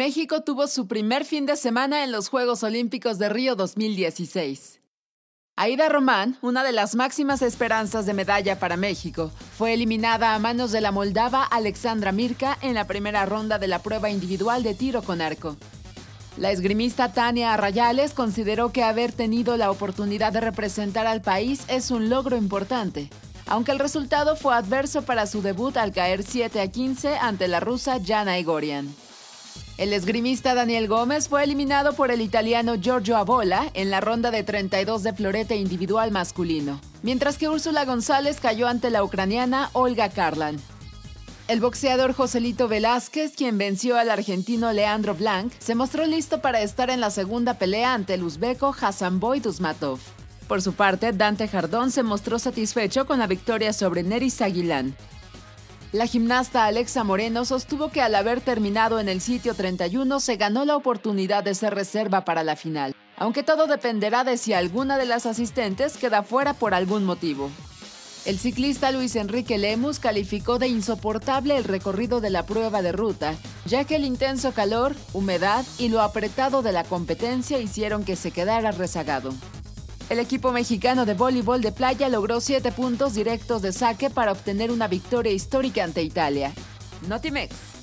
México tuvo su primer fin de semana en los Juegos Olímpicos de Río 2016. Aida Román, una de las máximas esperanzas de medalla para México, fue eliminada a manos de la moldava Alexandra Mirka en la primera ronda de la prueba individual de tiro con arco. La esgrimista Tania Arrayales consideró que haber tenido la oportunidad de representar al país es un logro importante, aunque el resultado fue adverso para su debut al caer 7-15 ante la rusa Jana Egorian. El esgrimista Daniel Gómez fue eliminado por el italiano Giorgio Abola en la ronda de 32 de florete individual masculino, mientras que Úrsula González cayó ante la ucraniana Olga Karlan. El boxeador Joselito Velázquez, quien venció al argentino Leandro Blanc, se mostró listo para estar en la segunda pelea ante el uzbeco Hasanboy Dusmatov. Por su parte, Dante Jardón se mostró satisfecho con la victoria sobre Neris Aguilán. La gimnasta Alexa Moreno sostuvo que al haber terminado en el sitio 31 se ganó la oportunidad de ser reserva para la final, aunque todo dependerá de si alguna de las asistentes queda fuera por algún motivo. El ciclista Luis Enrique Lemus calificó de insoportable el recorrido de la prueba de ruta, ya que el intenso calor, humedad y lo apretado de la competencia hicieron que se quedara rezagado. El equipo mexicano de voleibol de playa logró 7 puntos directos de saque para obtener una victoria histórica ante Italia. Notimex.